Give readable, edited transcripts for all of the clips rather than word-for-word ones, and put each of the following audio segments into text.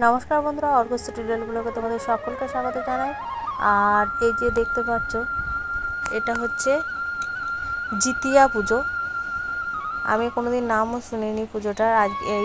নমস্কার বন্ধুরা, Argus tutorial ব্লগে তোমাদের সকলকে স্বাগত জানাই। আর এই যে দেখতে পাচ্ছ, এটা হচ্ছে জিতিয়া পুজো। আমি কোনোদিন নামও শুনিনি পুজোটার, আজ এই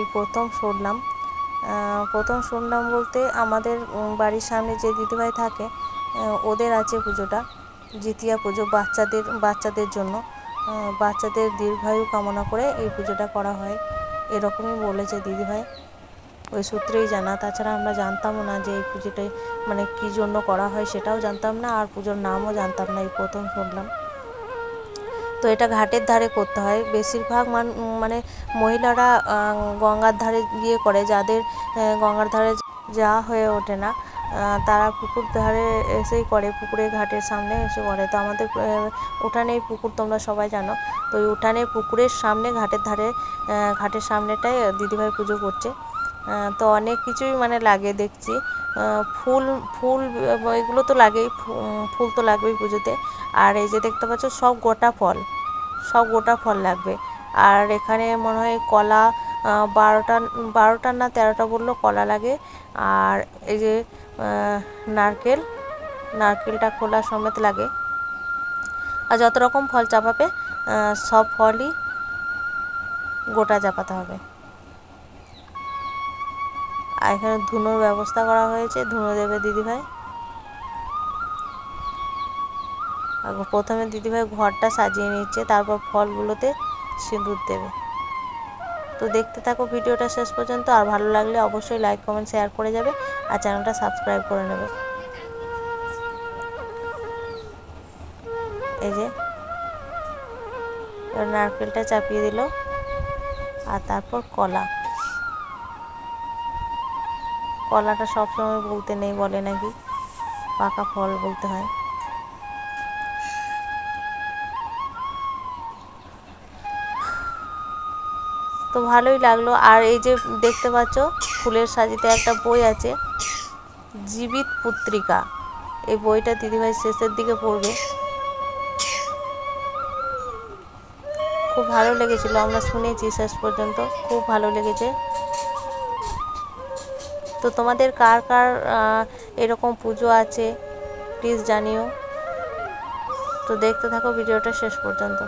প্রথম শুনলাম বলতে আমাদের বাড়ির সামনে যে দিদিভাই থাকে ওদের আছে পুজোটা, জিতিয়া পুজো। বাচ্চাদের জন্য, বাচ্চাদের দীর্ঘায়ু কামনা করে এই পুজোটা করা হয়, এরকমই বলেছে দিদিভাই। ওই সূত্রেই জানা, তাছাড়া আমরা জানতামও না যে এই পুজোটাই মানে কী জন্য করা হয় সেটাও জানতাম না, আর পুজোর নামও জানতাম না, এই প্রথম শুনলাম। তো এটা ঘাটের ধারে করতে হয় বেশিরভাগ মানে মহিলারা গঙ্গার ধারে গিয়ে করে, যাদের গঙ্গার ধারে যাওয়া হয়ে ওঠে না তারা পুকুর ধারে এসেই করে, পুকুরের ঘাটের সামনে এসে করে। তো আমাদের উঠানেই পুকুর, তোমরা সবাই জানো। তো ওই উঠানে পুকুরের সামনে ঘাটের সামনেটায় দিদিভাই পুজো করছে। তো অনেক কিছুই মানে লাগে দেখছি, ফুল এগুলো তো লাগেই, ফুল তো লাগবেই পুজোতে। আর এই যে দেখতে পাচ্ছ সব গোটা ফল লাগবে। আর এখানে মনে হয় কলা 12টা না 13টা বললো কলা লাগে। আর এই যে নারকেলটা খোলা সমেত লাগে। আর যত রকম ফল চাপাবে সব ফলই গোটা চাপাতে হবে। আর এখানে ধুনোর ব্যবস্থা করা হয়েছে, ধুনো দেবে দিদিভাই। প্রথমে দিদিভাই ঘরটা সাজিয়ে নিচ্ছে, তারপর ফলগুলোতে সিঁদুর দেবে। তো দেখতে থাকো ভিডিওটা শেষ পর্যন্ত, আর ভালো লাগলে অবশ্যই লাইক কমেন্ট শেয়ার করে যাবে, আর চ্যানেলটা সাবস্ক্রাইব করে নেবে। এই যে নারকেলটা চাপিয়ে দিল, আর তারপর কলাটা সবসময় বলতে নেই, বলে নাকি পাকা ফল বলতে হয়। তো ভালোই লাগলো। আর এই যে দেখতে পাচ্ছ ফুলের সাজিতে একটা বই আছে, জীবিত পুত্রিকা। এই বইটা দিদিভাই শেষের দিকে পড়বে। খুব ভালো লেগেছিল, আমরা শুনেছি শেষ পর্যন্ত, খুব ভালো লেগেছে। তো তোমাদের কার কার এরকম পুজো আছে প্লিজ জানিও। তো দেখতে থাকো ভিডিওটা শেষ পর্যন্ত।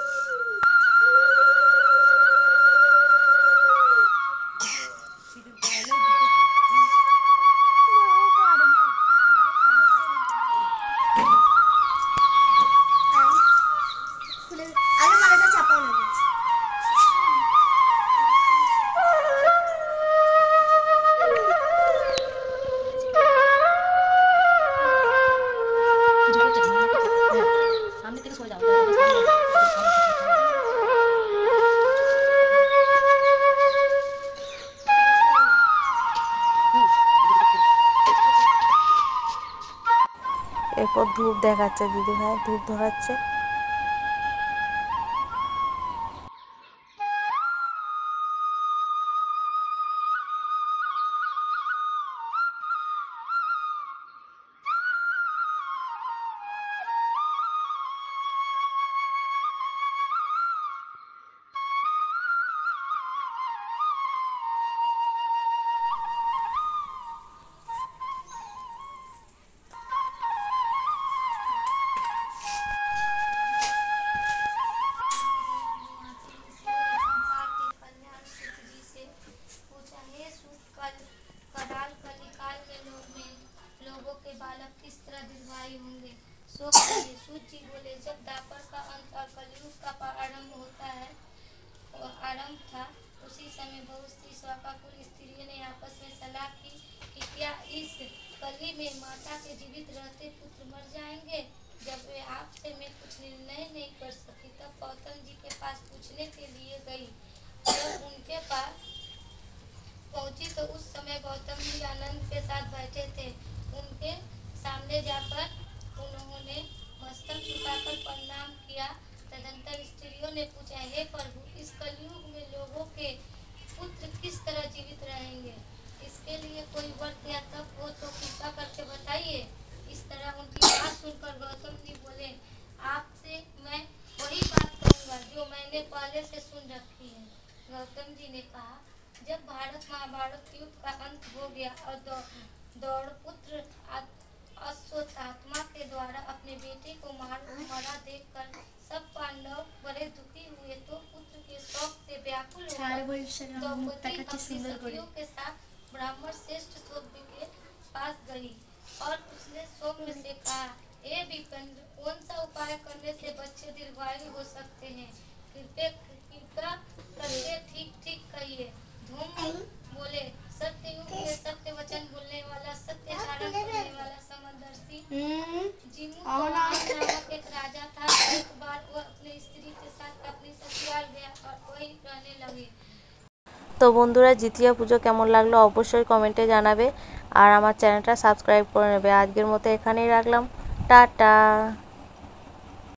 এরপর ধূপ দেখাচ্ছে দিদিভাই, ধূপ ধরাচ্ছে। सूत जी बोले, जब द्वापर का अंत और कलयुग का आरंभ होता है, आरंभ था, उसी समय बहुत सी स्वापाकुल स्त्रियों ने आपस में सलाह की कि क्या इस कली में माता के जीवित रहते पुत्र मर जाएंगे। जब वे आपसे में कुछ निर्णय नहीं कर सकी, तब गौतम जी के पास पूछने के लिए गई। जब उनके पास पहुंची तो उस समय गौतम जी आनंद के साथ बैठे थे। उनके सामने जाकर उन्होंने मस्तक झुकाकर प्रणाम किया। तदंतर स्त्रियों ने पूछा, हे प्रभु, इस कलयुग में लोगों के पुत्र किस तरह जीवित रहेंगे? इसके लिए कोई व्रत या तप हो तो कृपा करके बताइए। इस तरह उनकी बात सुनकर गौतम जी बोले, आपसे मैं वही बात कहूँगा जो मैंने पहले से सुन रखी है। गौतम जी ने कहा, जब भारत महाभारत युद्ध का अंत हो गया और द्रौपदी अश्वत्थामा के द्वारा अपने बेटे को मरा देखकर सब पांडव बड़े दुखी हुए, तो पुत्र के शोक से व्याकुल होकर द्रौपदी अपनी सखियों के साथ ब्राह्मण श्रेष्ठ सौम्य के पास गई और उसने सौम्य से कहा, हे विप्र, कौन सा उपाय करने से बच्चे दीर्घायु हो सकते हैं? कृपया करके ठीक ठीक कहिए। धूम बोले, सत्ययुग में सत्य वचन बोलने वाला, सत्य चारण करने वाला समदर्शी नामक एक राजा था। एक बार वह अपनी स्त्री के साथ अपनी ससुराल गया और वही रहने लगे। তো বন্ধুরা, জিতিয়া পুজো কেমন লাগলো অবশ্যই কমেন্টে জানাবে আর আমার চ্যানেলটা সাবস্ক্রাইব করে নেবে। আজকের মতো এখানেই রাখলাম, টাটা।